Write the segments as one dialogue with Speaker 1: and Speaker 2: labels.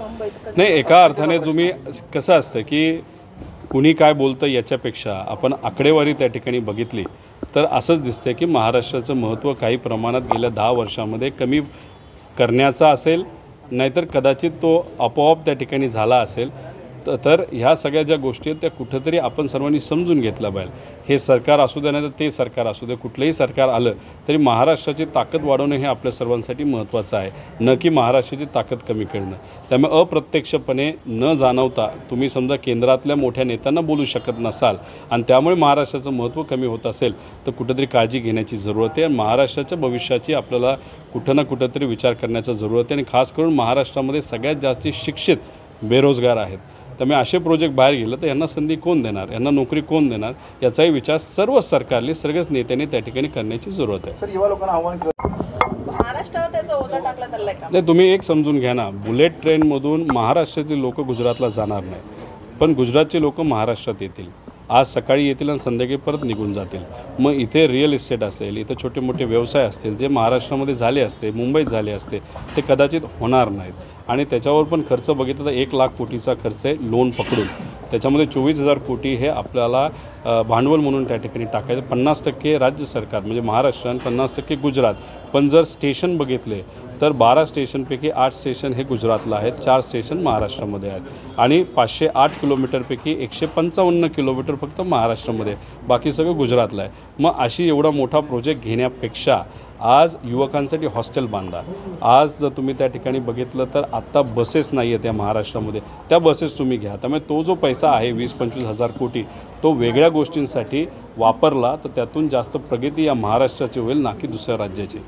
Speaker 1: मुंबईत
Speaker 2: नाही, एका अर्थाने तुम्ही कसं असतं की कुणी काय बोलतं याच्यापेक्षा आपण आकडेवारी त्या ठिकाणी बघितली तर असंच दिसतं की महाराष्ट्राचं महत्त्व काही प्रमाणात गेल्या 10 वर्षामध्ये कमी करण्याचा असेल, नाहीतर कदाचित तो आपोआप त्या ठिकाणी झाला असेल. तर ह्या सगळ्या ज्या गोष्टी आहेत त्या कुठंतरी आपण सर्वांनी समजून घेतलं पाहिजे. हे सरकार असू दे नाही तर ते सरकार असू दे, कुठलंही सरकार आलं तरी महाराष्ट्राची ताकद वाढवणं हे आपल्या सर्वांसाठी महत्त्वाचं आहे, न की महाराष्ट्राची ताकद कमी करणं. त्यामुळे अप्रत्यक्षपणे न जाणवता तुम्ही समजा केंद्रातल्या मोठ्या नेत्यांना बोलू शकत नसाल आणि त्यामुळे महाराष्ट्राचं महत्त्व कमी होत असेल तर कुठंतरी काळजी घेण्याची जरूरत आहे. महाराष्ट्राच्या भविष्याची आपल्याला कुठं ना कुठंतरी विचार करण्याचा जरूरत आहे. आणि खास करून महाराष्ट्रामध्ये सगळ्यात जास्त शिक्षित बेरोजगार आहेत. त्यामुळे असे प्रोजेक्ट बाहेर गेलं तर यांना संधी कोण देणार, यांना नोकरी कोण देणार, याचाही विचार सर्व सरकारने सगळ्याच नेत्यांनी त्या ठिकाणी करण्याची जरूरत आहे.
Speaker 3: सर, युवा लोकांना आव्हान
Speaker 1: महाराष्ट्रावर त्याचा ओझा टाकला चाललाय का?
Speaker 2: नाही, तुम्ही एक समजून घ्या ना, बुलेट ट्रेनमधून महाराष्ट्रातील लोक गुजरातला जाणार नाही, पण गुजरातचे लोक महाराष्ट्रात येतील. आज सकाळी येतील आणि संध्याकाळी परत निघून जातील. मग इथे रिअल इस्टेट असेल, इथं छोटे मोठे व्यवसाय असतील जे महाराष्ट्रामध्ये झाले असते, मुंबईत झाले असते, ते कदाचित होणार नाहीत. आणि त्याच्यावर पण खर्च बघितला तर 1 लाख कोटीचा खर्च आहे लोन पकडून. त्याच्यामध्ये 24,000 कोटी हे आपल्याला भांडवल म्हणून त्या ठिकाणी टाकायचं. 50% राज्य सरकार म्हणजे महाराष्ट्र आणि 50% गुजरात. पण जर स्टेशन बघितले तर 12 स्टेशनपैकी 8 स्टेशन हे गुजरातला आहेत, 4 स्टेशन महाराष्ट्रामध्ये आहेत. आणि 508 किलोमीटरपैकी 155 किलोमीटर फक्त महाराष्ट्रामध्ये, बाकी सगळं गुजरातला आहे. मग अशी एवढा मोठा प्रोजेक्ट घेण्यापेक्षा आज युवकांसाठी हॉस्टेल बांधा. आज जर तुम्ही त्या ठिकाणी बघितलं तर आत्ता बसेस नाही आहेत त्या महाराष्ट्रामध्ये, त्या बसेस तुम्ही घ्या. त्यामुळे तो जो पैसा आहे 20-25 हजार कोटी तो वेगळ्या गोष्टींसाठी वापरला तर त्यातून जास्त प्रगती या महाराष्ट्राची होईल, ना की दुसऱ्या राज्याची.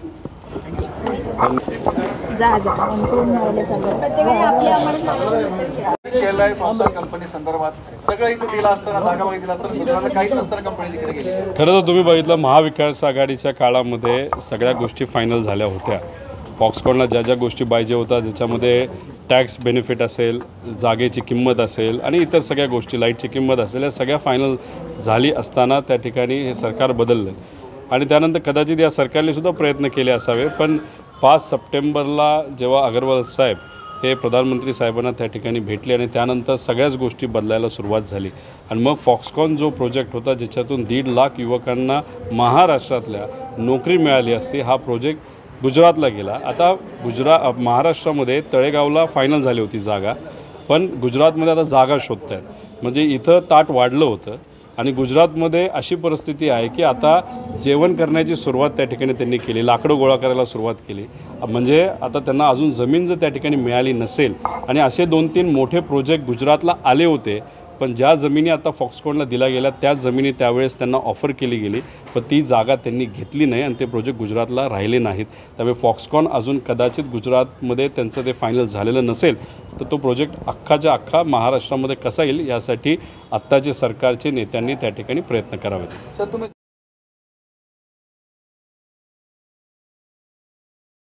Speaker 3: कंपनी संदर्भात सगळं इथे दिलं असताना, जागा बघितलं असताना, काहीच नसताना कंपनी तिकडे गेली.
Speaker 2: खरं तर तुम्ही बघितलं महाविकास आघाडीच्या काळामध्ये सगळ्या गोष्टी फायनल झाल्या होत्या. फॉक्सकॉनला ज्या ज्या गोष्टी पाहिजे होत्या ज्याच्यामध्ये टॅक्स बेनिफिट असेल, जागेची किंमत असेल आणि इतर सगळ्या गोष्टी, लाईटची किंमत असेल, या सगळ्या फायनल झाली असताना त्या ठिकाणी हे सरकार बदललं. आणि त्यानंतर कदाचित या सरकारने सुद्धा प्रयत्न केले असावे. पण 5 सप्टेंबरला जेव्हा अग्रवाल साहेब हे प्रधानमंत्री साहेबांना त्या ठिकाणी भेटले आणि त्यानंतर सगळ्याच गोष्टी बदलायला सुरुवात झाली. आणि मग फॉक्सकॉन जो प्रोजेक्ट होता ज्याच्यातून 1.5 लाख युवकांना महाराष्ट्रातल्या नोकरी मिळाली असती, हा प्रोजेक्ट गुजरातला गेला. आता महाराष्ट्रामध्ये तळेगावला फायनल झाली होती जागा, पण गुजरातमध्ये आता जागा शोधत आहेत. म्हणजे इथं ताट वाढलं होतं आणि गुजरातमध्ये अशी परिस्थिती आहे की आता जेवण करण्याची सुरुवात त्या ठिकाणी त्यांनी केली, लाकडं गोळा करायला सुरुवात केली. म्हणजे आता त्यांना अजून जमीन जर त्या ठिकाणी मिळाली नसेल आणि असे 2-3 मोठे प्रोजेक्ट गुजरातला आले होते, पण ज्या जमिनी आता फॉक्सकॉनला दिल्या गेल्या त्याच जमिनी त्यावेळेस त्यांना ऑफर केली गेली, पण ती जागा त्यांनी घेतली नाही आणि ते प्रोजेक्ट गुजरातला राहिले नाहीत. त्यामुळे फॉक्सकॉन अजून कदाचित गुजरातमध्ये त्यांचं ते फायनल झालेलं नसेल तर तो प्रोजेक्ट अख्खाच्या अख्खा महाराष्ट्रामध्ये कसा येईल यासाठी आत्ताचे सरकारचे नेत्यांनी त्या ठिकाणी प्रयत्न करावेत.
Speaker 3: सर, तुम्ही